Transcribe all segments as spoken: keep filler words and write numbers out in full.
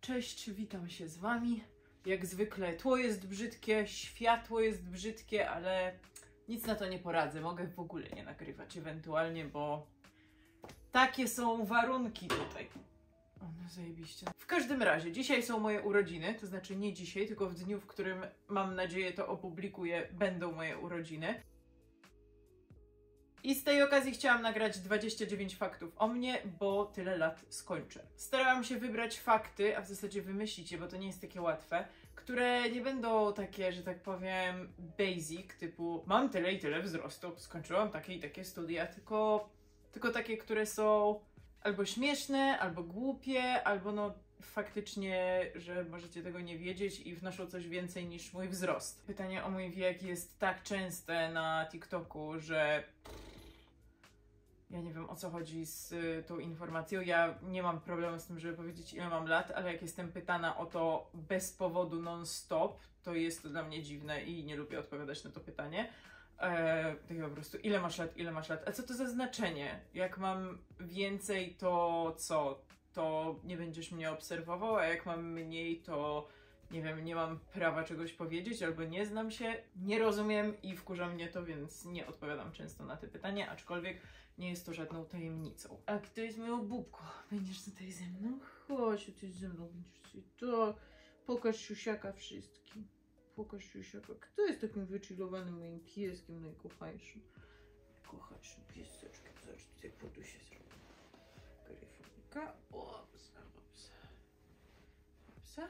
Cześć, witam się z wami. Jak zwykle tło jest brzydkie, światło jest brzydkie, ale nic na to nie poradzę. Mogę w ogóle nie nagrywać ewentualnie, bo takie są warunki tutaj. O, no zajebiście. W każdym razie, dzisiaj są moje urodziny, to znaczy nie dzisiaj, tylko w dniu, w którym mam nadzieję to opublikuję, będą moje urodziny. I z tej okazji chciałam nagrać dwadzieścia dziewięć faktów o mnie, bo tyle lat skończę. Starałam się wybrać fakty, a w zasadzie wymyślić je, bo to nie jest takie łatwe, które nie będą takie, że tak powiem, basic, typu mam tyle i tyle wzrostu, skończyłam takie i takie studia, tylko, tylko takie, które są albo śmieszne, albo głupie, albo no faktycznie, że możecie tego nie wiedzieć i wnoszą coś więcej niż mój wzrost. Pytanie o mój wiek jest tak częste na TikToku, że ja nie wiem, o co chodzi z y, tą informacją. Ja nie mam problemu z tym, żeby powiedzieć, ile mam lat, ale jak jestem pytana o to bez powodu non-stop, to jest to dla mnie dziwne i nie lubię odpowiadać na to pytanie. Eee, tak po prostu, ile masz lat, ile masz lat? A co to za znaczenie? Jak mam więcej, to co? To nie będziesz mnie obserwował, a jak mam mniej, to nie wiem, nie mam prawa czegoś powiedzieć, albo nie znam się, nie rozumiem i wkurza mnie to, więc nie odpowiadam często na te pytania, aczkolwiek nie jest to żadną tajemnicą. A kto jest moją bubką? Będziesz tutaj ze mną? Chodź, ty ze mną będziesz tutaj. To pokaż siusiaka wszystkim. Pokaż siusiaka. Kto jest takim wychillowanym moim pieskiem najkochańszym? Kochańszym pieseczkiem. Zobacz, tutaj podusie zrobię. Gryfonika. O, psa, psa. Psa?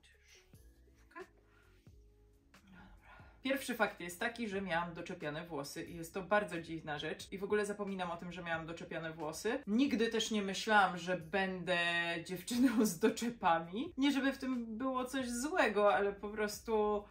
Pierwszy fakt jest taki, że miałam doczepiane włosy i jest to bardzo dziwna rzecz i w ogóle zapominam o tym, że miałam doczepiane włosy. Nigdy też nie myślałam, że będę dziewczyną z doczepami. Nie żeby w tym było coś złego, ale po prostu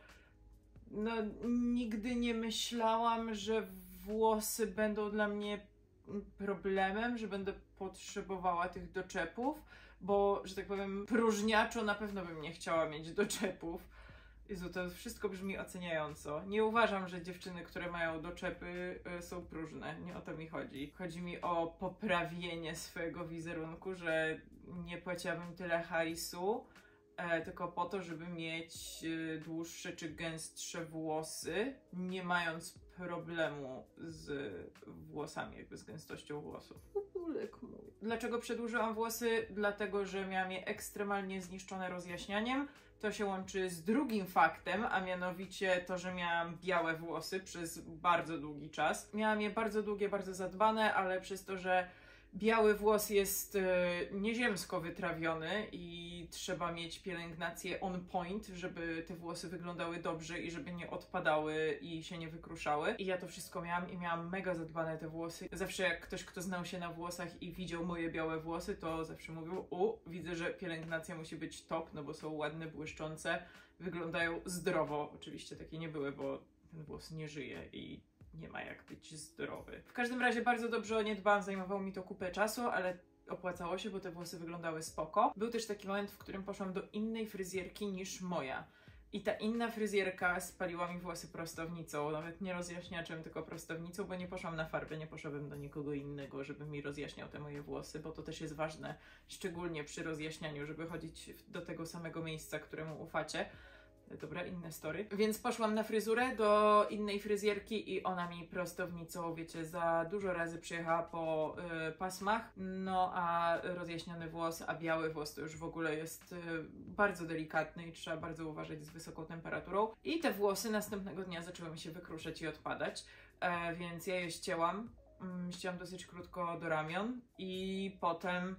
no nigdy nie myślałam, że włosy będą dla mnie problemem, że będę potrzebowała tych doczepów, bo, że tak powiem, próżniaczo na pewno bym nie chciała mieć doczepów. Jezu, to wszystko brzmi oceniająco. Nie uważam, że dziewczyny, które mają doczepy, y, są próżne. Nie o to mi chodzi. Chodzi mi o poprawienie swojego wizerunku, że nie płaciłabym tyle hajsu, e, tylko po to, żeby mieć y, dłuższe czy gęstsze włosy, nie mając problemu z włosami, jakby z gęstością włosów. Bubulek mój. Dlaczego przedłużyłam włosy? Dlatego, że miałam je ekstremalnie zniszczone rozjaśnianiem. To się łączy z drugim faktem, a mianowicie to, że miałam białe włosy przez bardzo długi czas. Miałam je bardzo długie, bardzo zadbane, ale przez to, że biały włos jest y, nieziemsko wytrawiony i trzeba mieć pielęgnację on point, żeby te włosy wyglądały dobrze i żeby nie odpadały i się nie wykruszały. I ja to wszystko miałam i miałam mega zadbane te włosy. Zawsze jak ktoś, kto znał się na włosach i widział moje białe włosy, to zawsze mówił: u, widzę, że pielęgnacja musi być top, no bo są ładne, błyszczące, wyglądają zdrowo. Oczywiście takie nie były, bo ten włos nie żyje i nie ma jak być zdrowy. W każdym razie bardzo dobrze o nie dbałam, zajmowało mi to kupę czasu, ale opłacało się, bo te włosy wyglądały spoko. Był też taki moment, w którym poszłam do innej fryzjerki niż moja. I ta inna fryzjerka spaliła mi włosy prostownicą, nawet nie rozjaśniaczem, tylko prostownicą, bo nie poszłam na farbę, nie poszłabym do nikogo innego, żeby mi rozjaśniał te moje włosy, bo to też jest ważne, szczególnie przy rozjaśnianiu, żeby chodzić do tego samego miejsca, któremu ufacie. Dobra, inne story. Więc poszłam na fryzurę do innej fryzjerki i ona mi prostownicą, wiecie, za dużo razy przyjechała po y, pasmach. No a rozjaśniony włos, a biały włos to już w ogóle jest y, bardzo delikatny i trzeba bardzo uważać z wysoką temperaturą. I te włosy następnego dnia zaczęły mi się wykruszać i odpadać, e, więc ja je ścięłam. Mm, ścięłam dosyć krótko do ramion i potem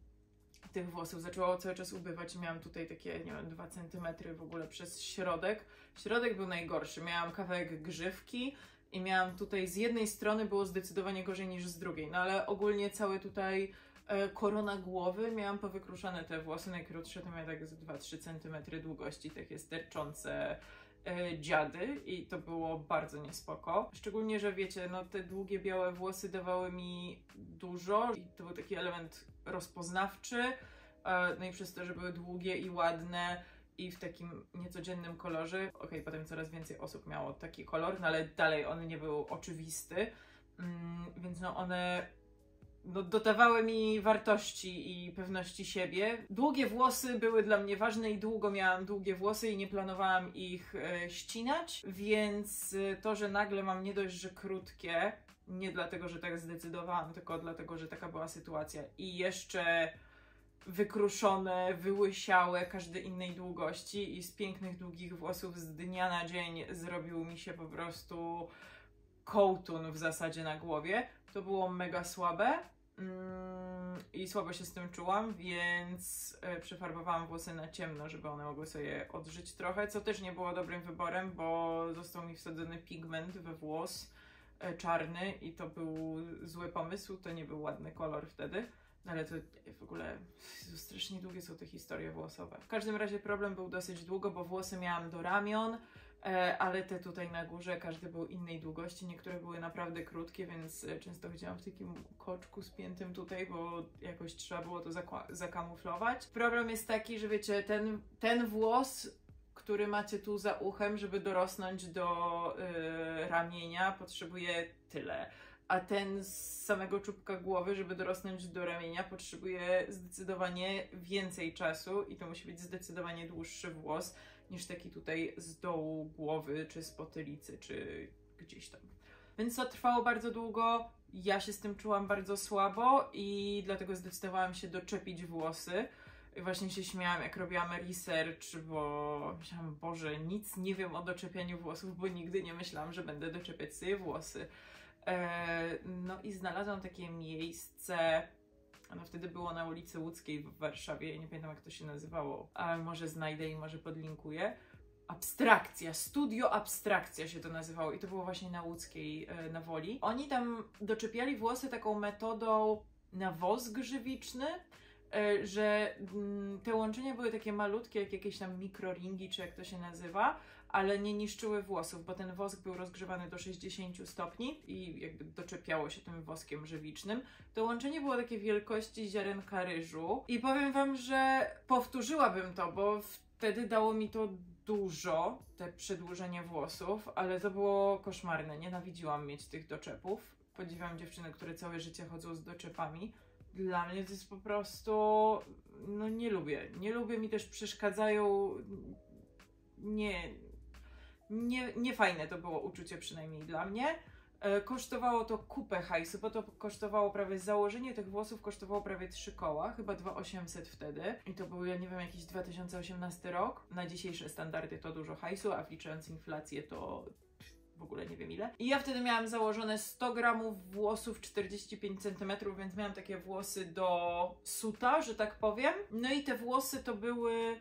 tych włosów zaczęło cały czas ubywać i miałam tutaj takie, nie wiem, dwa centymetry w ogóle przez środek. Środek był najgorszy. Miałam kawałek grzywki i miałam tutaj z jednej strony było zdecydowanie gorzej niż z drugiej, no ale ogólnie cały tutaj e, korona głowy miałam powykruszane te włosy. Najkrótsze to miały tak z dwa trzy centymetry długości, takie sterczące e, dziady i to było bardzo niespoko. Szczególnie, że wiecie, no te długie białe włosy dawały mi dużo i to był taki element rozpoznawczy, no i przez to, że były długie i ładne i w takim niecodziennym kolorze. Okej, okay, potem coraz więcej osób miało taki kolor, no ale dalej on nie był oczywisty, mm, więc no one no, dodawały mi wartości i pewności siebie. Długie włosy były dla mnie ważne i długo miałam długie włosy i nie planowałam ich e, ścinać, więc to, że nagle mam nie dość, że krótkie, nie dlatego, że tak zdecydowałam, tylko dlatego, że taka była sytuacja i jeszcze wykruszone, wyłysiałe każdej innej długości i z pięknych, długich włosów z dnia na dzień zrobił mi się po prostu kołtun w zasadzie na głowie. To było mega słabe mm, i słabo się z tym czułam, więc y, przefarbowałam włosy na ciemno, żeby one mogły sobie odżyć trochę, co też nie było dobrym wyborem, bo został mi wsadzony pigment we włos y, czarny i to był zły pomysł, to nie był ładny kolor wtedy. No ale to w ogóle strasznie długie są te historie włosowe. W każdym razie problem był dosyć długo, bo włosy miałam do ramion, e, ale te tutaj na górze, każdy był innej długości. Niektóre były naprawdę krótkie, więc często chodziłam w takim koczku spiętym tutaj, bo jakoś trzeba było to zakamuflować. Problem jest taki, że wiecie, ten, ten włos, który macie tu za uchem, żeby dorosnąć do y, ramienia, potrzebuje tyle. A ten z samego czubka głowy, żeby dorosnąć do ramienia, potrzebuje zdecydowanie więcej czasu i to musi być zdecydowanie dłuższy włos niż taki tutaj z dołu głowy, czy z potylicy, czy gdzieś tam. Więc to trwało bardzo długo, ja się z tym czułam bardzo słabo i dlatego zdecydowałam się doczepić włosy. I właśnie się śmiałam, jak robiłam research, bo myślałam, Boże, nic nie wiem o doczepianiu włosów, bo nigdy nie myślałam, że będę doczepiać sobie włosy. No i znalazłam takie miejsce, no wtedy było na ulicy Łódzkiej w Warszawie, nie pamiętam jak to się nazywało, ale może znajdę i może podlinkuję. Abstrakcja, Studio Abstrakcja się to nazywało i to było właśnie na Łódzkiej, na Woli. Oni tam doczepiali włosy taką metodą na wosk żywiczny, że te łączenia były takie malutkie, jak jakieś tam mikroringi, czy jak to się nazywa, ale nie niszczyły włosów, bo ten wosk był rozgrzewany do sześćdziesięciu stopni i jakby doczepiało się tym woskiem żywicznym. To łączenie było takiej wielkości ziarenka ryżu i powiem wam, że powtórzyłabym to, bo wtedy dało mi to dużo, te przedłużenie włosów, ale to było koszmarne, nienawidziłam mieć tych doczepów. Podziwiam dziewczyny, które całe życie chodzą z doczepami. Dla mnie to jest po prostu, no nie lubię, nie lubię, mi też przeszkadzają, nie, nie, nie fajne to było uczucie przynajmniej dla mnie. E, kosztowało to kupę hajsu, bo to kosztowało prawie, założenie tych włosów kosztowało prawie trzy koła, chyba dwa tysiące osiemset wtedy. I to był, ja nie wiem, jakiś dwa tysiące osiemnasty rok. Na dzisiejsze standardy to dużo hajsu, a wliczając inflację to w ogóle nie wiem ile. I ja wtedy miałam założone sto gramów włosów, czterdzieści pięć centymetrów, więc miałam takie włosy do suta, że tak powiem. No i te włosy to były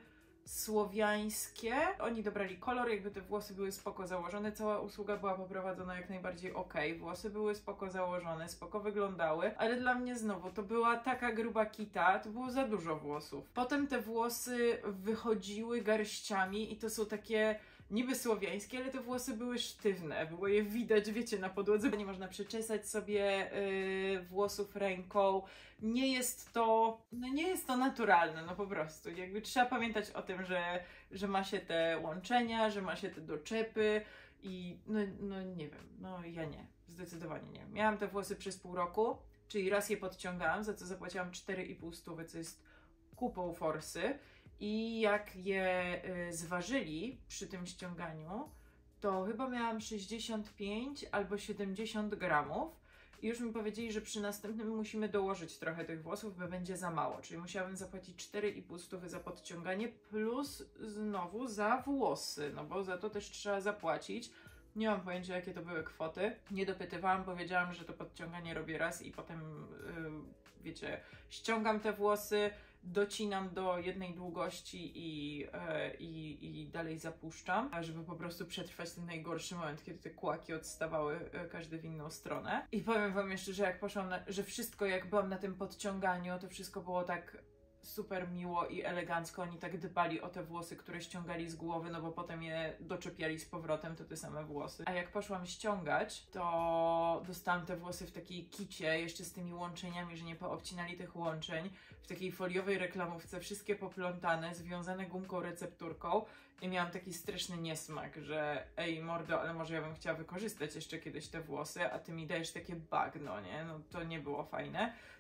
słowiańskie. Oni dobrali kolor, jakby te włosy były spoko założone. Cała usługa była poprowadzona jak najbardziej okej. Okay. Włosy były spoko założone, spoko wyglądały, ale dla mnie znowu to była taka gruba kita, to było za dużo włosów. Potem te włosy wychodziły garściami i to są takie niby słowiańskie, ale te włosy były sztywne, było je widać, wiecie, na podłodze. Nie można przeczesać sobie yy, włosów ręką. Nie jest to, no nie jest to naturalne, no po prostu. Jakby trzeba pamiętać o tym, że, że ma się te łączenia, że ma się te doczepy i no, no nie wiem, no ja nie, zdecydowanie nie. Miałam te włosy przez pół roku, czyli raz je podciągałam, za co zapłaciłam cztery i pół stówy, co jest kupą forsy. I jak je y, zważyli przy tym ściąganiu, to chyba miałam sześćdziesiąt pięć albo siedemdziesiąt gramów i już mi powiedzieli, że przy następnym musimy dołożyć trochę tych włosów, bo będzie za mało, czyli musiałabym zapłacić cztery i pół stówy za podciąganie plus znowu za włosy, no bo za to też trzeba zapłacić. Nie mam pojęcia, jakie to były kwoty, nie dopytywałam, powiedziałam, że to podciąganie robię raz i potem, yy, wiecie, ściągam te włosy, docinam do jednej długości i, yy, i, i dalej zapuszczam, żeby po prostu przetrwać ten najgorszy moment, kiedy te kłaki odstawały yy, każdy w inną stronę. I powiem wam jeszcze, że jak poszłam, na, że wszystko jak byłam na tym podciąganiu, to wszystko było tak super miło i elegancko, oni tak dbali o te włosy, które ściągali z głowy, no bo potem je doczepiali z powrotem, to te same włosy. A jak poszłam ściągać, to dostałam te włosy w takiej kicie, jeszcze z tymi łączeniami, że nie poobcinali tych łączeń, w takiej foliowej reklamówce, wszystkie poplątane, związane gumką recepturką i miałam taki straszny niesmak, że ej mordo, ale może ja bym chciała wykorzystać jeszcze kiedyś te włosy, a ty mi dajesz takie bagno, nie? No to nie było fajne.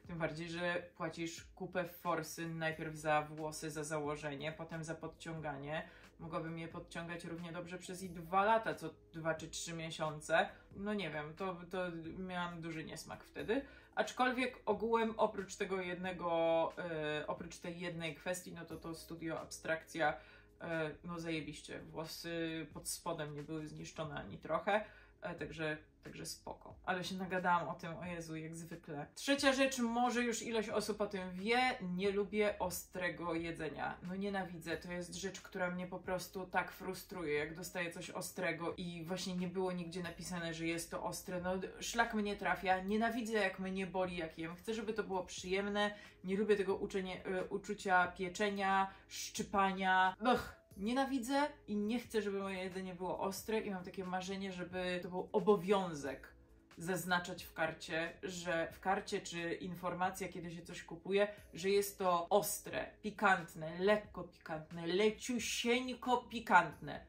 Tym bardziej, że płacisz kupę forsy najpierw za włosy, za założenie, potem za podciąganie. Mogłabym je podciągać równie dobrze przez i dwa lata, co dwa czy trzy miesiące. No nie wiem, to, to miałam duży niesmak wtedy. Aczkolwiek ogółem oprócz tego jednego, yy, oprócz tej jednej kwestii, no to to studio abstrakcja, yy, no zajebiście. Włosy pod spodem nie były zniszczone ani trochę, yy, także, także spoko. Ale się nagadałam o tym, o Jezu, jak zwykle. Trzecia rzecz, może już ilość osób o tym wie, nie lubię ostrego jedzenia. No nienawidzę, to jest rzecz, która mnie po prostu tak frustruje, jak dostaję coś ostrego i właśnie nie było nigdzie napisane, że jest to ostre. No szlak mnie trafia, nienawidzę jak mnie boli, jak jem. Chcę, żeby to było przyjemne, nie lubię tego uczenie, y, uczucia pieczenia, szczypania. Ugh. Nienawidzę i nie chcę, żeby moje jedzenie było ostre i mam takie marzenie, żeby to był obowiązek zaznaczać w karcie, że w karcie czy informacja, kiedy się coś kupuje, że jest to ostre, pikantne, lekko pikantne, leciusieńko pikantne.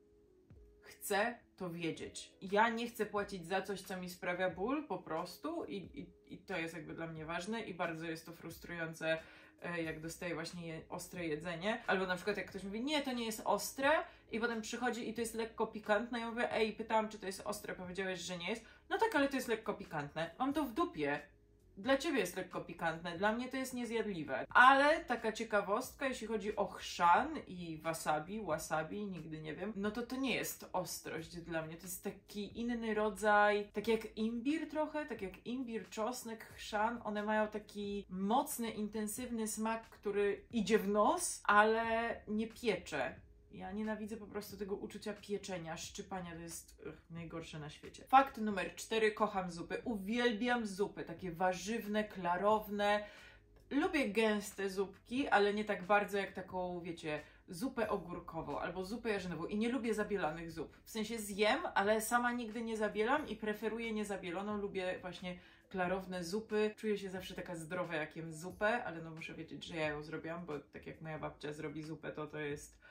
Chcę to wiedzieć. Ja nie chcę płacić za coś, co mi sprawia ból po prostu i, i, i to jest jakby dla mnie ważne i bardzo jest to frustrujące, jak dostaję właśnie je, ostre jedzenie. Albo na przykład jak ktoś mówi, nie, to nie jest ostre i potem przychodzi i to jest lekko pikantne i ja mówię, ej, pytałam, czy to jest ostre, powiedziałeś, że nie jest. No tak, ale to jest lekko pikantne. Mam to w dupie. Dla ciebie jest lekko pikantne, dla mnie to jest niezjadliwe. Ale taka ciekawostka, jeśli chodzi o chrzan i wasabi, wasabi, nigdy nie wiem, no to to nie jest ostrość dla mnie. To jest taki inny rodzaj, tak jak imbir trochę, tak jak imbir, czosnek, chrzan. One mają taki mocny, intensywny smak, który idzie w nos, ale nie piecze. Ja nienawidzę po prostu tego uczucia pieczenia, szczypania, to jest ugh, najgorsze na świecie. Fakt numer cztery, kocham zupy. Uwielbiam zupy, takie warzywne, klarowne. Lubię gęste zupki, ale nie tak bardzo jak taką, wiecie, zupę ogórkową albo zupę jarzynową i nie lubię zabielanych zup. W sensie zjem, ale sama nigdy nie zabielam i preferuję niezabieloną. Lubię właśnie klarowne zupy. Czuję się zawsze taka zdrowa, jak jem zupę, ale no muszę wiedzieć, że ja ją zrobiłam, bo tak jak moja babcia zrobi zupę, to to jest...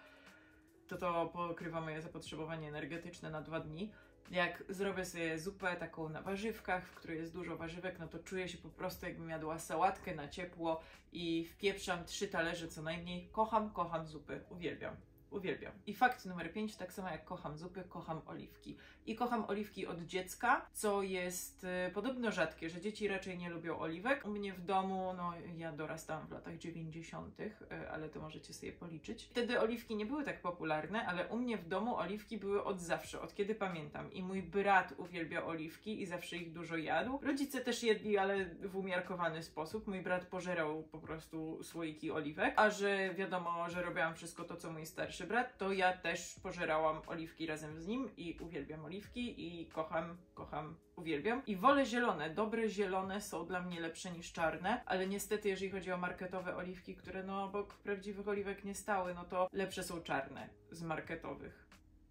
to to pokrywa moje zapotrzebowanie energetyczne na dwa dni. Jak zrobię sobie zupę taką na warzywkach, w której jest dużo warzywek, no to czuję się po prostu, jakbym jadła sałatkę na ciepło i wpieprzam trzy talerze co najmniej. Kocham, kocham zupy. Uwielbiam. Uwielbiam. I fakt numer pięć, tak samo jak kocham zupy, kocham oliwki. I kocham oliwki od dziecka, co jest y, podobno rzadkie, że dzieci raczej nie lubią oliwek. U mnie w domu, no ja dorastałam w latach dziewięćdziesiątych, y, ale to możecie sobie policzyć. Wtedy oliwki nie były tak popularne, ale u mnie w domu oliwki były od zawsze, od kiedy pamiętam. I mój brat uwielbia oliwki i zawsze ich dużo jadł. Rodzice też jedli, ale w umiarkowany sposób. Mój brat pożerał po prostu słoiki oliwek, a że wiadomo, że robiłam wszystko to, co mój starszy brat, to ja też pożerałam oliwki razem z nim i uwielbiam oliwki i kocham, kocham, uwielbiam. I wolę zielone. Dobre zielone są dla mnie lepsze niż czarne, ale niestety jeżeli chodzi o marketowe oliwki, które no obok prawdziwych oliwek nie stały, no to lepsze są czarne z marketowych,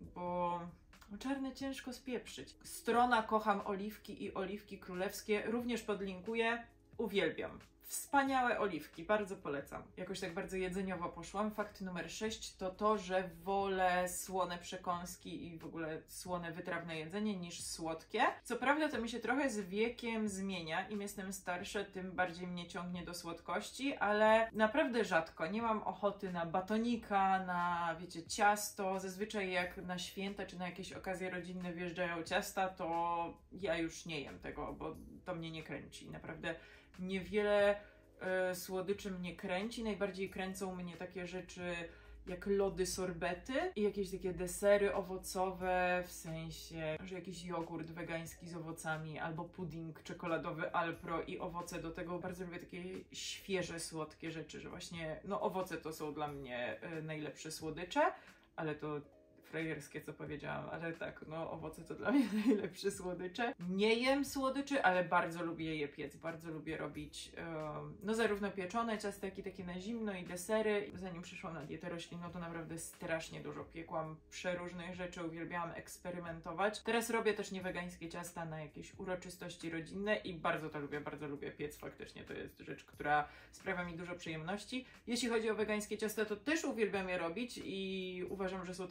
bo czarne ciężko spieprzyć. Strona kocham oliwki i oliwki królewskie również podlinkuję. Uwielbiam. Wspaniałe oliwki, bardzo polecam. Jakoś tak bardzo jedzeniowo poszłam. Fakt numer sześć to to, że wolę słone przekąski i w ogóle słone, wytrawne jedzenie niż słodkie. Co prawda to mi się trochę z wiekiem zmienia. Im jestem starsza, tym bardziej mnie ciągnie do słodkości, ale naprawdę rzadko. Nie mam ochoty na batonika, na, wiecie, ciasto. Zazwyczaj jak na święta czy na jakieś okazje rodzinne wjeżdżają ciasta, to ja już nie jem tego, bo to mnie nie kręci. Naprawdę niewiele y, słodyczy mnie kręci. Najbardziej kręcą mnie takie rzeczy jak lody, sorbety i jakieś takie desery owocowe, w sensie, że jakiś jogurt wegański z owocami albo pudding czekoladowy Alpro i owoce do tego. Bardzo lubię takie świeże, słodkie rzeczy, że właśnie, no owoce to są dla mnie y, najlepsze słodycze, ale to frajerskie, co powiedziałam, ale tak, no owoce to dla mnie najlepsze słodycze. Nie jem słodyczy, ale bardzo lubię je piec, bardzo lubię robić um, no zarówno pieczone ciasta, jak i takie na zimno i desery. Zanim przyszłam na dietę roślinną, to naprawdę strasznie dużo piekłam przeróżnych rzeczy, uwielbiałam eksperymentować. Teraz robię też niewegańskie ciasta na jakieś uroczystości rodzinne i bardzo to lubię, bardzo lubię piec, faktycznie to jest rzecz, która sprawia mi dużo przyjemności. Jeśli chodzi o wegańskie ciasta, to też uwielbiam je robić i uważam, że są tak samo pyszne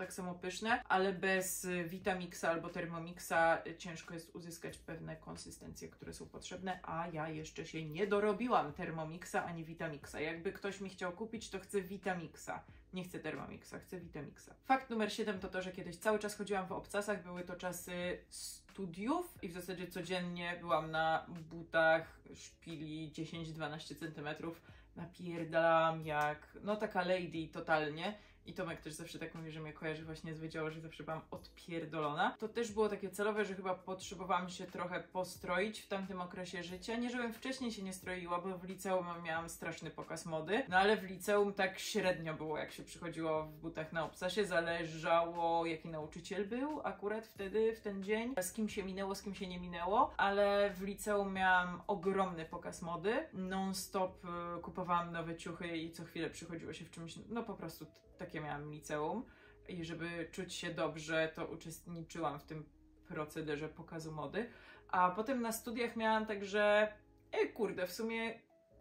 pyszne, ale bez Vitamixa albo Thermomixa ciężko jest uzyskać pewne konsystencje, które są potrzebne, a ja jeszcze się nie dorobiłam Thermomixa ani Vitamixa. Jakby ktoś mi chciał kupić, to chcę Vitamixa. Nie chcę Thermomixa, chcę Vitamixa. Fakt numer siedem to to, że kiedyś cały czas chodziłam w obcasach, były to czasy studiów i w zasadzie codziennie byłam na butach szpili dziesięć dwanaście centymetrów. Napierdalałam jak, no taka lady totalnie. I Tomek też zawsze tak mówi, że mnie kojarzy właśnie z wydziału, że zawsze byłam odpierdolona. To też było takie celowe, że chyba potrzebowałam się trochę postroić w tamtym okresie życia. Nie, żebym wcześniej się nie stroiła, bo w liceum miałam straszny pokaz mody. No ale w liceum tak średnio było, jak się przychodziło w butach na obcasie. Zależało, jaki nauczyciel był akurat wtedy, w ten dzień. Z kim się minęło, z kim się nie minęło. Ale w liceum miałam ogromny pokaz mody. Non-stop y, kupowałam nowe ciuchy i co chwilę przychodziło się w czymś, no po prostu takie miałam liceum i żeby czuć się dobrze, to uczestniczyłam w tym procederze pokazu mody, a potem na studiach miałam także, e kurde, w sumie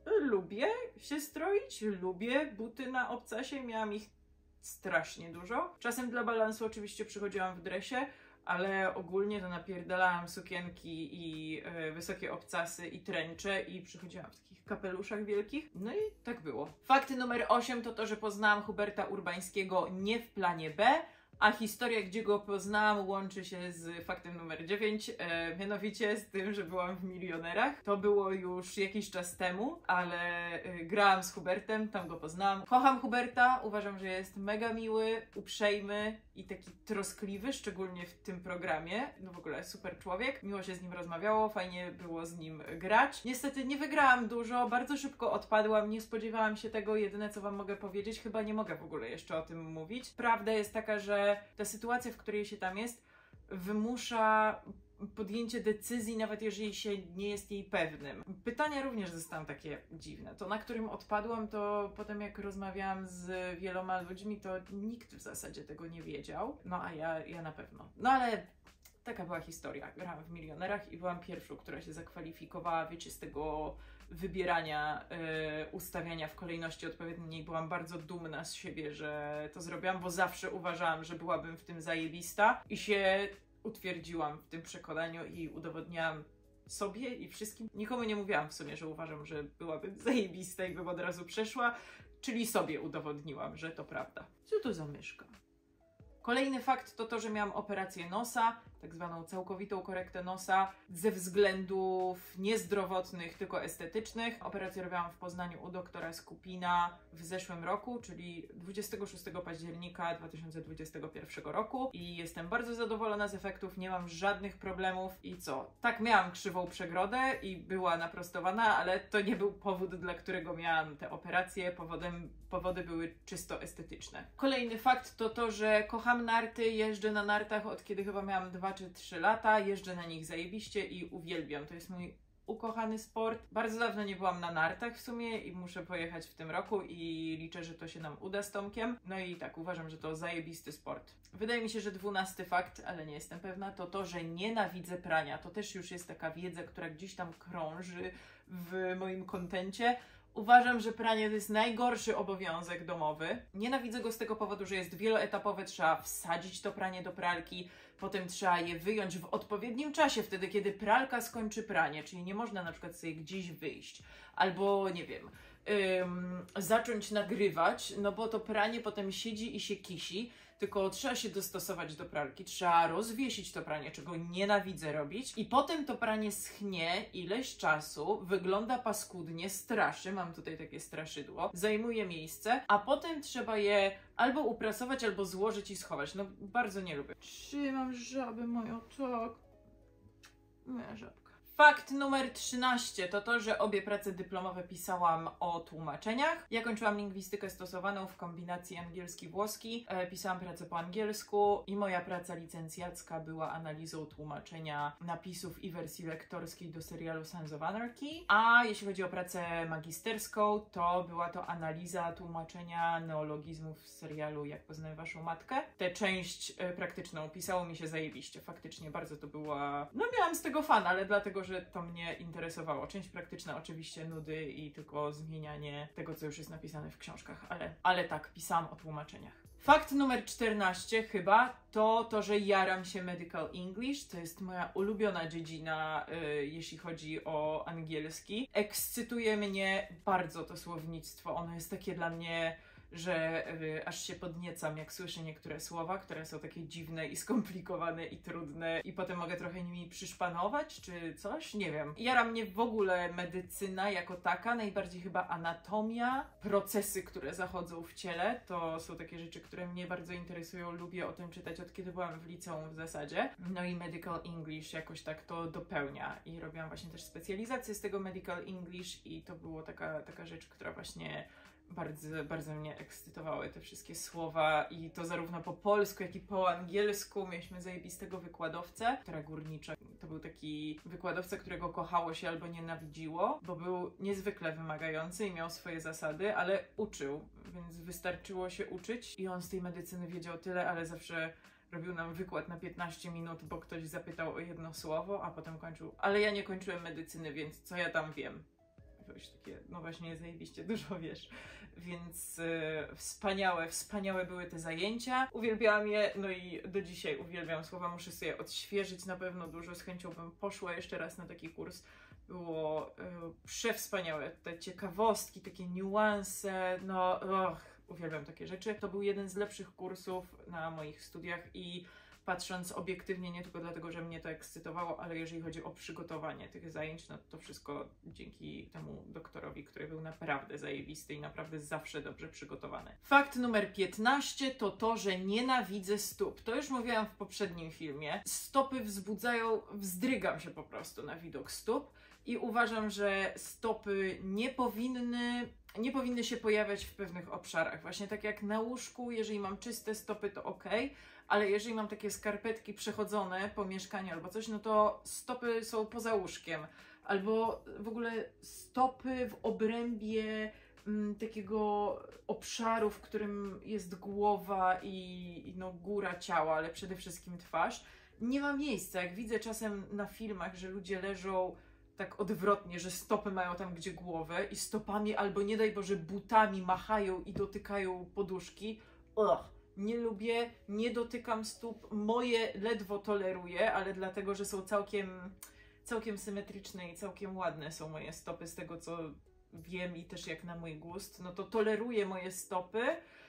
lubię się stroić, lubię buty na obcasie, miałam ich strasznie dużo. Czasem dla balansu oczywiście przychodziłam w dresie, ale ogólnie to napierdalałam sukienki i y, wysokie obcasy i tręcze i przychodziłam w takich kapeluszach wielkich. No i tak było. Fakt numer osiem to to, że poznałam Huberta Urbańskiego nie w planie B, a historia, gdzie go poznałam, łączy się z faktem numer dziewięć, e, mianowicie z tym, że byłam w Milionerach. To było już jakiś czas temu, ale e, grałam z Hubertem, tam go poznałam. Kocham Huberta, uważam, że jest mega miły, uprzejmy i taki troskliwy, szczególnie w tym programie. No w ogóle super człowiek, miło się z nim rozmawiało, fajnie było z nim grać. Niestety nie wygrałam dużo, bardzo szybko odpadłam, nie spodziewałam się tego. Jedyne, co wam mogę powiedzieć, chyba nie mogę w ogóle jeszcze o tym mówić. Prawda jest taka, że ta sytuacja, w której się tam jest, wymusza podjęcie decyzji, nawet jeżeli się nie jest jej pewnym. Pytania również zostały takie dziwne. To, na którym odpadłam, to potem jak rozmawiałam z wieloma ludźmi, to nikt w zasadzie tego nie wiedział. No a ja, ja na pewno. No ale taka była historia. Grałam w Milionerach i byłam pierwszą, która się zakwalifikowała, wiecie, z tego wybierania, yy, ustawiania w kolejności odpowiedniej. Byłam bardzo dumna z siebie, że to zrobiłam, bo zawsze uważałam, że byłabym w tym zajebista i się utwierdziłam w tym przekonaniu i udowodniłam sobie i wszystkim. Nikomu nie mówiłam w sumie, że uważam, że byłabym zajebista i bym od razu przeszła, czyli sobie udowodniłam, że to prawda. Co to za myszka? Kolejny fakt to to, że miałam operację nosa, tak zwaną całkowitą korektę nosa, ze względów niezdrowotnych, tylko estetycznych. Operację robiłam w Poznaniu u doktora Skupina w zeszłym roku, czyli dwudziestego szóstego października dwa tysiące dwudziestego pierwszego roku i jestem bardzo zadowolona z efektów, nie mam żadnych problemów i co? Tak, miałam krzywą przegrodę i była naprostowana, ale to nie był powód, dla którego miałam tę operację. Powodem, powody były czysto estetyczne. Kolejny fakt to to, że kocham narty, jeżdżę na nartach od kiedy chyba miałam dwa czy trzy lata, jeżdżę na nich zajebiście i uwielbiam. To jest mój ukochany sport. Bardzo dawno nie byłam na nartach w sumie i muszę pojechać w tym roku i liczę, że to się nam uda z Tomkiem. No i tak, uważam, że to zajebisty sport. Wydaje mi się, że dwunasty fakt, ale nie jestem pewna, to to, że nienawidzę prania. To też już jest taka wiedza, która gdzieś tam krąży w moim kontencie. Uważam, że pranie to jest najgorszy obowiązek domowy. Nienawidzę go z tego powodu, że jest wieloetapowe, trzeba wsadzić to pranie do pralki, potem trzeba je wyjąć w odpowiednim czasie, wtedy kiedy pralka skończy pranie, czyli nie można na przykład sobie gdzieś wyjść, albo nie wiem, ym, zacząć nagrywać, no bo to pranie potem siedzi i się kisi, tylko trzeba się dostosować do pralki, trzeba rozwiesić to pranie, czego nienawidzę robić i potem to pranie schnie ileś czasu, wygląda paskudnie, straszy, mam tutaj takie straszydło, zajmuje miejsce, a potem trzeba je albo uprasować, albo złożyć i schować. No bardzo nie lubię. Trzymam żabę moją, tak. Moja żabka. Fakt numer trzynaście to to, że obie prace dyplomowe pisałam o tłumaczeniach. Ja kończyłam lingwistykę stosowaną w kombinacji angielski-włoski. E, pisałam pracę po angielsku i moja praca licencjacka była analizą tłumaczenia napisów i wersji lektorskiej do serialu Sons of Anarchy. A jeśli chodzi o pracę magisterską, to była to analiza tłumaczenia neologizmów z serialu Jak poznałem waszą matkę. Tę część e, praktyczną pisało mi się zajebiście. Faktycznie bardzo to była... No miałam z tego fan, ale dlatego, że to mnie interesowało. Część praktyczna oczywiście nudy i tylko zmienianie tego, co już jest napisane w książkach, ale, ale tak, pisałam o tłumaczeniach. Fakt numer czternaście chyba to to, że jaram się Medical English. To jest moja ulubiona dziedzina, yy, jeśli chodzi o angielski. Ekscytuje mnie bardzo to słownictwo. Ono jest takie dla mnie, że yy, aż się podniecam, jak słyszę niektóre słowa, które są takie dziwne i skomplikowane i trudne i potem mogę trochę nimi przyszpanować, czy coś, nie wiem. Jara mnie w ogóle medycyna jako taka, najbardziej chyba anatomia, procesy, które zachodzą w ciele, to są takie rzeczy, które mnie bardzo interesują, lubię o tym czytać od kiedy byłam w liceum w zasadzie. No i Medical English jakoś tak to dopełnia i robiłam właśnie też specjalizację z tego Medical English i to było taka, taka rzecz, która właśnie Bardzo, bardzo mnie ekscytowały te wszystkie słowa i to zarówno po polsku, jak i po angielsku. Mieliśmy zajebistego wykładowcę, która górnicza. To był taki wykładowca, którego kochało się albo nienawidziło, bo był niezwykle wymagający i miał swoje zasady, ale uczył, więc wystarczyło się uczyć i on z tej medycyny wiedział tyle, ale zawsze robił nam wykład na piętnaście minut, bo ktoś zapytał o jedno słowo, a potem kończył. Ale ja nie kończyłem medycyny, więc co ja tam wiem? Coś takie, no właśnie, zajebiście dużo wiesz, więc yy, wspaniałe, wspaniałe były te zajęcia, uwielbiałam je, no i do dzisiaj uwielbiam słowa, muszę sobie odświeżyć na pewno dużo, z chęcią bym poszła jeszcze raz na taki kurs, było yy, przewspaniałe, te ciekawostki, takie niuanse, no och, uwielbiam takie rzeczy, to był jeden z lepszych kursów na moich studiach i patrząc obiektywnie, nie tylko dlatego, że mnie to ekscytowało, ale jeżeli chodzi o przygotowanie tych zajęć, no to wszystko dzięki temu doktorowi, który był naprawdę zajebisty i naprawdę zawsze dobrze przygotowany. Fakt numer piętnaście to to, że nienawidzę stóp. To już mówiłam w poprzednim filmie. Stopy wzbudzają, wzdrygam się po prostu na widok stóp i uważam, że stopy nie powinny nie powinny się pojawiać w pewnych obszarach. Właśnie tak jak na łóżku, jeżeli mam czyste stopy, to ok, ale jeżeli mam takie skarpetki przechodzone po mieszkaniu albo coś, no to stopy są poza łóżkiem. Albo w ogóle stopy w obrębie m, takiego obszaru, w którym jest głowa i, i no, góra ciała, ale przede wszystkim twarz. Nie ma miejsca. Jak widzę czasem na filmach, że ludzie leżą tak odwrotnie, że stopy mają tam gdzie głowę i stopami albo nie daj Boże butami machają i dotykają poduszki. Ugh. Nie lubię, nie dotykam stóp, moje ledwo toleruję, ale dlatego, że są całkiem, całkiem symetryczne i całkiem ładne są moje stopy z tego, co wiem i też jak na mój gust, no to toleruję moje stopy,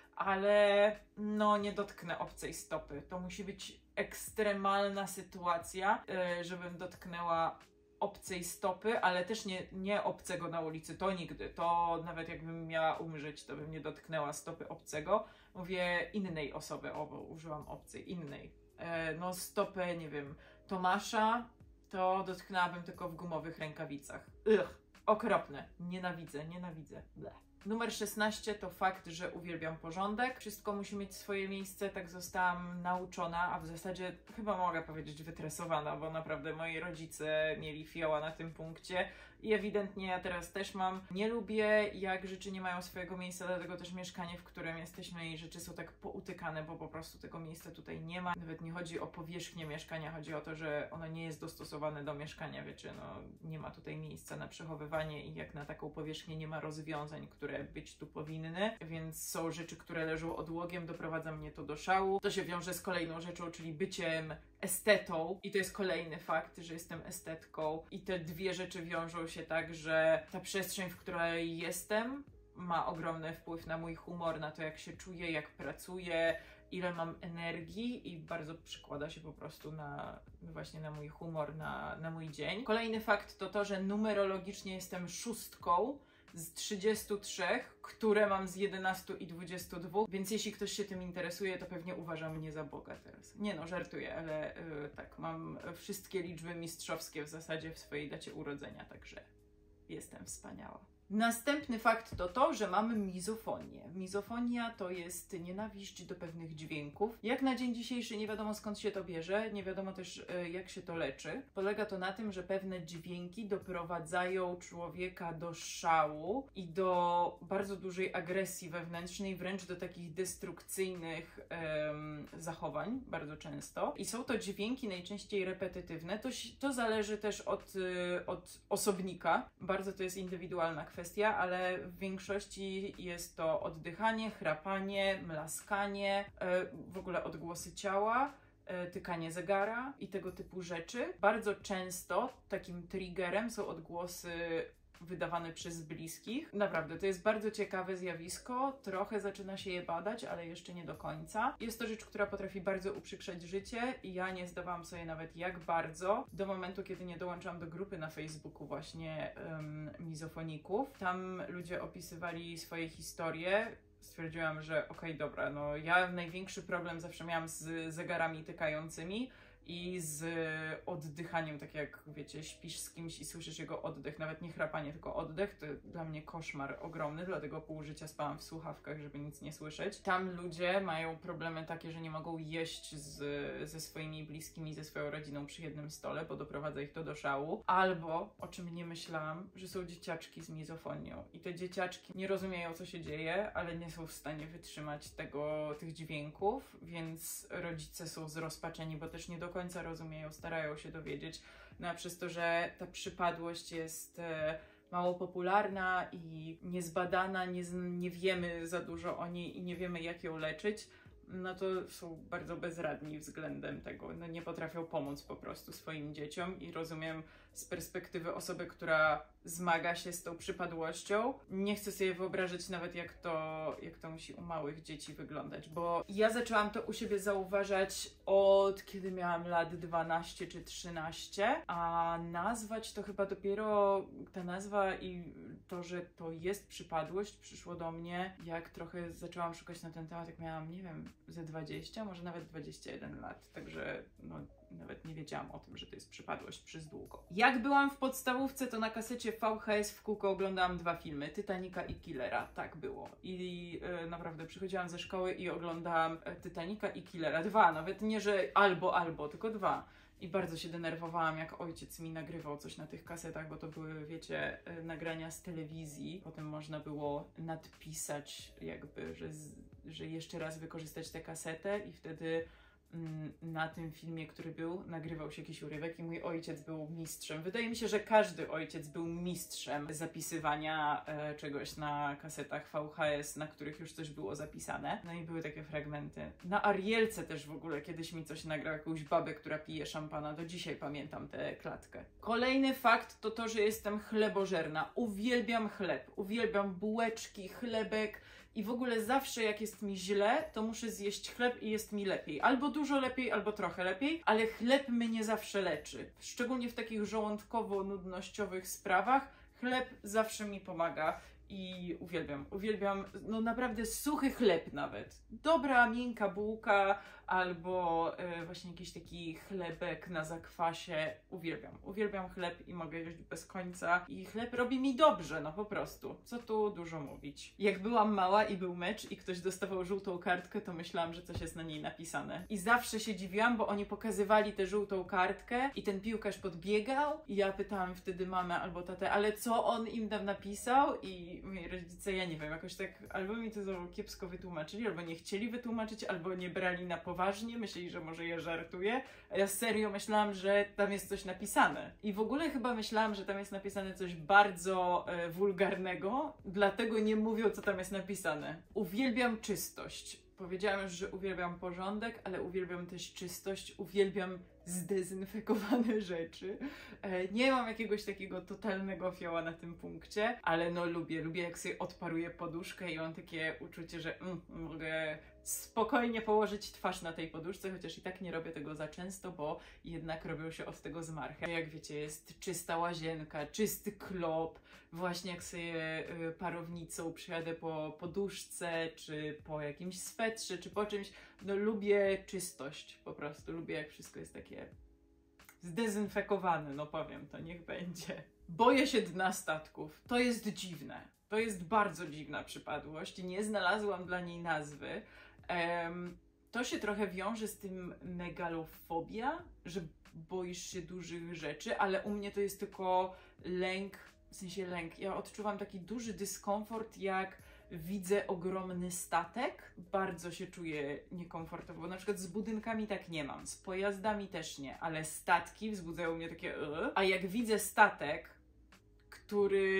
ale no nie dotknę obcej stopy. To musi być ekstremalna sytuacja, yy, żebym dotknęła obcej stopy, ale też nie, nie obcego na ulicy, to nigdy. To nawet jakbym miała umrzeć, to bym nie dotknęła stopy obcego. Mówię innej osoby, o, bo użyłam obcej, innej. E, no stopę, nie wiem, Tomasza, to dotknęłabym tylko w gumowych rękawicach. Ugh, okropne. Nienawidzę, nienawidzę. Bleh. Numer szesnaście to fakt, że uwielbiam porządek. Wszystko musi mieć swoje miejsce, tak zostałam nauczona, a w zasadzie chyba mogę powiedzieć wytresowana, bo naprawdę moi rodzice mieli fioła na tym punkcie i ewidentnie ja teraz też mam. Nie lubię, jak rzeczy nie mają swojego miejsca, dlatego też mieszkanie, w którym jesteśmy i rzeczy są tak poutykane, bo po prostu tego miejsca tutaj nie ma. Nawet nie chodzi o powierzchnię mieszkania, chodzi o to, że ono nie jest dostosowane do mieszkania, wiecie, no nie ma tutaj miejsca na przechowywanie i jak na taką powierzchnię nie ma rozwiązań, które być tu powinny, więc są rzeczy, które leżą odłogiem, doprowadza mnie to do szału. To się wiąże z kolejną rzeczą, czyli byciem estetą i to jest kolejny fakt, że jestem estetką i te dwie rzeczy wiążą się tak, że ta przestrzeń, w której jestem, ma ogromny wpływ na mój humor, na to jak się czuję, jak pracuję, ile mam energii i bardzo przykłada się po prostu na właśnie na mój humor, na, na mój dzień. Kolejny fakt to to, że numerologicznie jestem szóstką z trzydziestu trzech, które mam z jedenastu i dwudziestu dwóch, więc jeśli ktoś się tym interesuje, to pewnie uważa mnie za Boga teraz. Nie no, żartuję, ale yy, tak, mam wszystkie liczby mistrzowskie w zasadzie w swojej dacie urodzenia, także jestem wspaniała. Następny fakt to to, że mamy mizofonię. Mizofonia to jest nienawiść do pewnych dźwięków. Jak na dzień dzisiejszy nie wiadomo skąd się to bierze, nie wiadomo też jak się to leczy. Polega to na tym, że pewne dźwięki doprowadzają człowieka do szału i do bardzo dużej agresji wewnętrznej, wręcz do takich destrukcyjnych em, zachowań bardzo często. I są to dźwięki najczęściej repetytywne. To, to zależy też od, od osobnika. Bardzo to jest indywidualna kwestia. kwestia, ale w większości jest to oddychanie, chrapanie, mlaskanie, w ogóle odgłosy ciała, tykanie zegara i tego typu rzeczy. Bardzo często takim triggerem są odgłosy wydawane przez bliskich. Naprawdę, to jest bardzo ciekawe zjawisko, trochę zaczyna się je badać, ale jeszcze nie do końca. Jest to rzecz, która potrafi bardzo uprzykrzać życie i ja nie zdawałam sobie nawet jak bardzo, do momentu, kiedy nie dołączyłam do grupy na Facebooku właśnie um, mizofoników. Tam ludzie opisywali swoje historie. Stwierdziłam, że okej, okay, dobra, no ja największy problem zawsze miałam z zegarami tykającymi i z oddychaniem, tak jak wiecie, śpisz z kimś i słyszysz jego oddech, nawet nie chrapanie, tylko oddech, to dla mnie koszmar ogromny, dlatego pół życia spałam w słuchawkach, żeby nic nie słyszeć. Tam ludzie mają problemy takie, że nie mogą jeść z, ze swoimi bliskimi, ze swoją rodziną przy jednym stole, bo doprowadza ich to do szału. Albo, o czym nie myślałam, że są dzieciaczki z mizofonią i te dzieciaczki nie rozumieją, co się dzieje, ale nie są w stanie wytrzymać tego, tych dźwięków, więc rodzice są zrozpaczeni, bo też nie do końca rozumieją, starają się dowiedzieć, no a przez to, że ta przypadłość jest e, mało popularna i niezbadana, nie, nie wiemy za dużo o niej i nie wiemy, jak ją leczyć, no to są bardzo bezradni względem tego, no nie potrafią pomóc po prostu swoim dzieciom i rozumiem z perspektywy osoby, która zmaga się z tą przypadłością. Nie chcę sobie wyobrazić nawet, jak to, jak to musi u małych dzieci wyglądać, bo ja zaczęłam to u siebie zauważać od kiedy miałam lat dwanaście czy trzynaście, a nazwać to chyba dopiero, ta nazwa i to, że to jest przypadłość, przyszło do mnie, jak trochę zaczęłam szukać na ten temat, jak miałam, nie wiem, ze dwadzieścia, może nawet dwadzieścia jeden lat, także no nawet nie wiedziałam o tym, że to jest przypadłość przez długo. Jak byłam w podstawówce, to na kasecie V H S w kółko oglądałam dwa filmy, Titanica i Killera, tak było. I e, naprawdę przychodziłam ze szkoły i oglądałam e, Titanica i Killera, dwa, nawet nie, że albo, albo, tylko dwa. I bardzo się denerwowałam, jak ojciec mi nagrywał coś na tych kasetach, bo to były, wiecie, e, nagrania z telewizji. Potem można było nadpisać jakby, że, z, że jeszcze raz wykorzystać tę kasetę i wtedy na tym filmie, który był, nagrywał się jakiś urywek i mój ojciec był mistrzem. Wydaje mi się, że każdy ojciec był mistrzem zapisywania e, czegoś na kasetach V H S, na których już coś było zapisane. No i były takie fragmenty. Na Arielce też w ogóle kiedyś mi coś nagrał, jakąś babę, która pije szampana. Do dzisiaj pamiętam tę klatkę. Kolejny fakt to to, że jestem chlebożerna. Uwielbiam chleb. Uwielbiam bułeczki, chlebek. I w ogóle zawsze jak jest mi źle, to muszę zjeść chleb i jest mi lepiej. Albo dużo lepiej, albo trochę lepiej, ale chleb mnie zawsze leczy. Szczególnie w takich żołądkowo-nudnościowych sprawach chleb zawsze mi pomaga. I uwielbiam, uwielbiam, no naprawdę suchy chleb nawet. Dobra, miękka bułka albo e, właśnie jakiś taki chlebek na zakwasie. Uwielbiam, uwielbiam chleb i mogę jeść bez końca. I chleb robi mi dobrze, no po prostu. Co tu dużo mówić. Jak byłam mała i był mecz i ktoś dostawał żółtą kartkę, to myślałam, że coś jest na niej napisane. I zawsze się dziwiłam, bo oni pokazywali tę żółtą kartkę i ten piłkarz podbiegał i ja pytałam wtedy mamę albo tatę, ale co on im tam napisał? I moi rodzice, ja nie wiem, jakoś tak albo mi to kiepsko wytłumaczyli, albo nie chcieli wytłumaczyć, albo nie brali na poważnie, myśleli, że może ja żartuję, a ja serio myślałam, że tam jest coś napisane. I w ogóle chyba myślałam, że tam jest napisane coś bardzo e, wulgarnego, dlatego nie mówią, co tam jest napisane. Uwielbiam czystość. Powiedziałam już, że uwielbiam porządek, ale uwielbiam też czystość, uwielbiam zdezynfekowane rzeczy. E, nie mam jakiegoś takiego totalnego fioła na tym punkcie, ale no lubię, lubię jak sobie odparuję poduszkę i mam takie uczucie, że mm, mogę spokojnie położyć twarz na tej poduszce, chociaż i tak nie robię tego za często, bo jednak robią się od tego zmarchy. Jak wiecie, jest czysta łazienka, czysty klop, właśnie jak sobie parownicą przyjadę po poduszce, czy po jakimś swetrze, czy po czymś, no lubię czystość po prostu, lubię jak wszystko jest takie zdezynfekowane, no powiem, to niech będzie. Boję się dna statków, to jest dziwne, to jest bardzo dziwna przypadłość, nie znalazłam dla niej nazwy. Um, to się trochę wiąże z tym megalofobia, że boisz się dużych rzeczy, ale u mnie to jest tylko lęk, w sensie lęk. Ja odczuwam taki duży dyskomfort, jak widzę ogromny statek. Bardzo się czuję niekomfortowo. Na przykład z budynkami tak nie mam, z pojazdami też nie, ale statki wzbudzają mnie takie yy. A jak widzę statek, który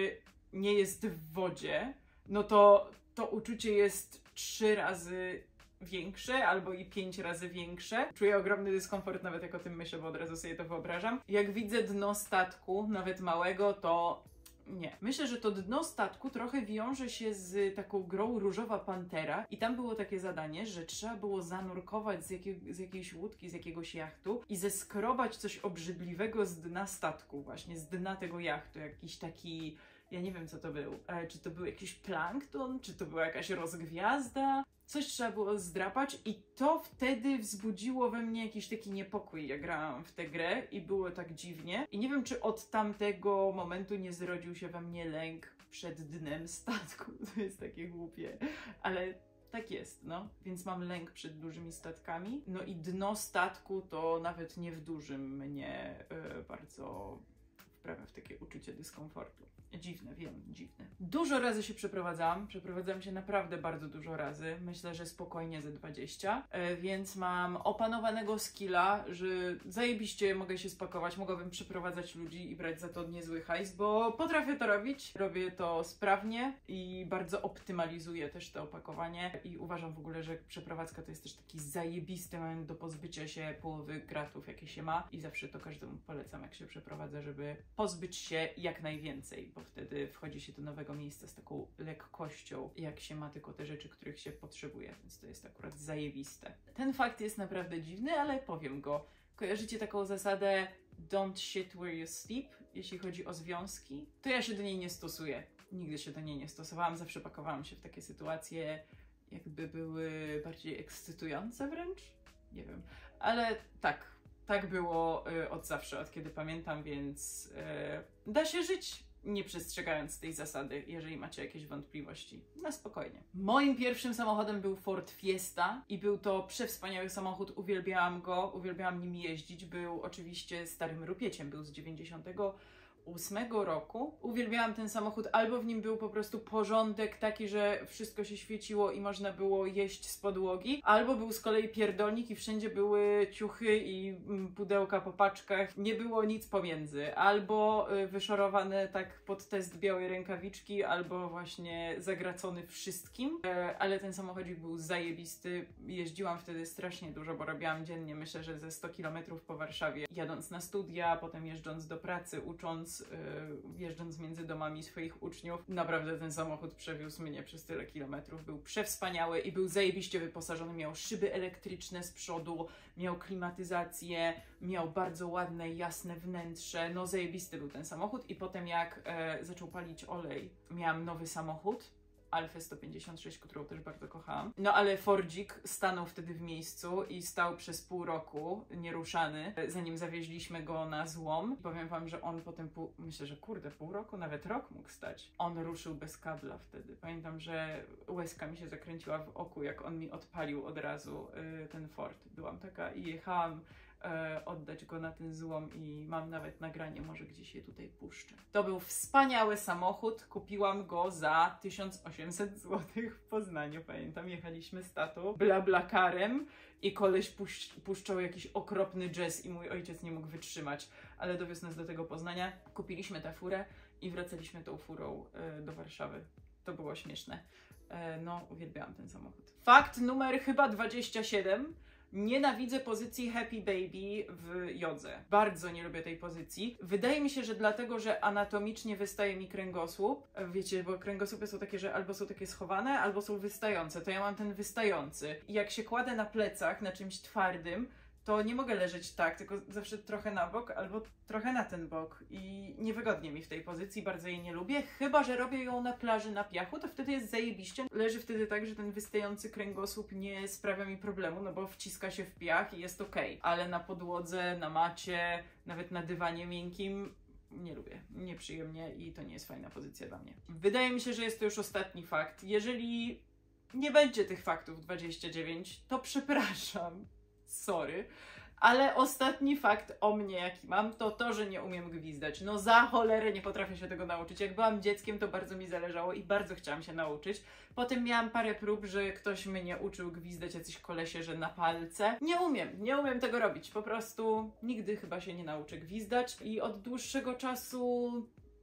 nie jest w wodzie, no to to uczucie jest trzy razy większe albo i pięć razy większe. Czuję ogromny dyskomfort nawet jak o tym myślę, bo od razu sobie to wyobrażam. Jak widzę dno statku, nawet małego, to nie. Myślę, że to dno statku trochę wiąże się z taką grą Różowa Pantera i tam było takie zadanie, że trzeba było zanurkować z, jakiej, z jakiejś łódki, z jakiegoś jachtu i zeskrobać coś obrzydliwego z dna statku, właśnie z dna tego jachtu, jakiś taki... Ja nie wiem, co to był. E, czy to był jakiś plankton? Czy to była jakaś rozgwiazda? Coś trzeba było zdrapać i to wtedy wzbudziło we mnie jakiś taki niepokój, jak grałam w tę grę i było tak dziwnie. I nie wiem, czy od tamtego momentu nie zrodził się we mnie lęk przed dnem statku. To jest takie głupie, ale tak jest, no. Więc mam lęk przed dużymi statkami. No i dno statku to nawet nie w dużym mnie yy, bardzo wprawia w takie uczucie dyskomfortu. Dziwne, wiem, dziwne. Dużo razy się przeprowadzałam, przeprowadzałam się naprawdę bardzo dużo razy, myślę, że spokojnie ze dwadzieścia, e, więc mam opanowanego skilla, że zajebiście mogę się spakować, mogłabym przeprowadzać ludzi i brać za to niezły hajs, bo potrafię to robić, robię to sprawnie i bardzo optymalizuję też to opakowanie i uważam w ogóle, że przeprowadzka to jest też taki zajebisty moment do pozbycia się połowy gratów, jakie się ma i zawsze to każdemu polecam, jak się przeprowadza, żeby pozbyć się jak najwięcej, bo wtedy wchodzi się do nowego miejsca z taką lekkością, jak się ma tylko te rzeczy, których się potrzebuje, więc to jest akurat zajebiste. Ten fakt jest naprawdę dziwny, ale powiem go. Kojarzycie taką zasadę don't shit where you sleep, jeśli chodzi o związki? To ja się do niej nie stosuję. Nigdy się do niej nie stosowałam, zawsze pakowałam się w takie sytuacje, jakby były bardziej ekscytujące wręcz? Nie wiem, ale tak. Tak było y, od zawsze, od kiedy pamiętam, więc y, da się żyć nie przestrzegając tej zasady, jeżeli macie jakieś wątpliwości. Na spokojnie. Moim pierwszym samochodem był Ford Fiesta i był to przewspaniały samochód, uwielbiałam go, uwielbiałam nim jeździć. Był oczywiście starym rupieciem, był z dziewięćdziesiątego ósmego roku. Uwielbiałam ten samochód, albo w nim był po prostu porządek taki, że wszystko się świeciło i można było jeść z podłogi, albo był z kolei pierdolnik i wszędzie były ciuchy i pudełka po paczkach. Nie było nic pomiędzy. Albo wyszorowane tak pod test białej rękawiczki, albo właśnie zagracony wszystkim. Ale ten samochodzik był zajebisty. Jeździłam wtedy strasznie dużo, bo robiłam dziennie, myślę, że ze sto kilometrów po Warszawie. Jadąc na studia, potem jeżdżąc do pracy, ucząc, jeżdżąc między domami swoich uczniów. Naprawdę ten samochód przewiózł mnie przez tyle kilometrów. Był przewspaniały i był zajebiście wyposażony. Miał szyby elektryczne z przodu, miał klimatyzację, miał bardzo ładne, jasne wnętrze. No zajebisty był ten samochód i potem jak e, zaczął palić olej, miałam nowy samochód. Alfę sto pięćdziesiąt sześć, którą też bardzo kochałam. No ale Fordzik stanął wtedy w miejscu i stał przez pół roku nieruszany, zanim zawieźliśmy go na złom. Powiem wam, że on potem, pół, myślę, że kurde, pół roku, nawet rok mógł stać. On ruszył bez kabla wtedy. Pamiętam, że łezka mi się zakręciła w oku, jak on mi odpalił od razu yy, ten Ford. Byłam taka i jechałam E, oddać go na ten złom i mam nawet nagranie, może gdzieś je tutaj puszczę. To był wspaniały samochód, kupiłam go za tysiąc osiemset złotych w Poznaniu, pamiętam, jechaliśmy z tatą BlaBlaCarem i koleś puś puszczał jakiś okropny jazz i mój ojciec nie mógł wytrzymać, ale dowiózł nas do tego Poznania, kupiliśmy tę furę i wracaliśmy tą furą e, do Warszawy. To było śmieszne. E, no, uwielbiałam ten samochód. Fakt numer chyba dwadzieścia siedem. Nienawidzę pozycji Happy Baby w jodze. Bardzo nie lubię tej pozycji. Wydaje mi się, że dlatego, że anatomicznie wystaje mi kręgosłup. Wiecie, bo kręgosłupy są takie, że albo są takie schowane, albo są wystające. To ja mam ten wystający. I jak się kładę na plecach, na czymś twardym, to nie mogę leżeć tak, tylko zawsze trochę na bok albo trochę na ten bok i niewygodnie mi w tej pozycji, bardzo jej nie lubię, chyba że robię ją na plaży na piachu, to wtedy jest zajebiście. Leży wtedy tak, że ten wystający kręgosłup nie sprawia mi problemu, no bo wciska się w piach i jest okej, ale na podłodze, na macie, nawet na dywanie miękkim nie lubię, nieprzyjemnie i to nie jest fajna pozycja dla mnie. Wydaje mi się, że jest to już ostatni fakt. Jeżeli nie będzie tych faktów dwadzieścia dziewięć, to przepraszam. Sorry, ale ostatni fakt o mnie, jaki mam, to to, że nie umiem gwizdać. No za cholerę nie potrafię się tego nauczyć. Jak byłam dzieckiem, to bardzo mi zależało i bardzo chciałam się nauczyć. Potem miałam parę prób, że ktoś mnie uczył gwizdać, jacyś kolesie, że na palce. Nie umiem, nie umiem tego robić. Po prostu nigdy chyba się nie nauczę gwizdać i od dłuższego czasu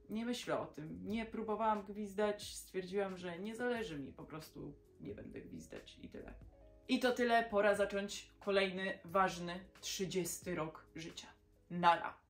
nie myślę o tym. Nie próbowałam gwizdać, stwierdziłam, że nie zależy mi, po prostu nie będę gwizdać i tyle. I to tyle, pora zacząć kolejny ważny trzydziesty rok życia. Nara!